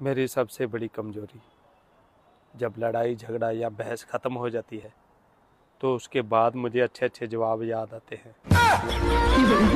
मेरी सबसे बड़ी कमजोरी, जब लड़ाई झगड़ा या बहस ख़त्म हो जाती है तो उसके बाद मुझे अच्छे अच्छे जवाब याद आते हैं।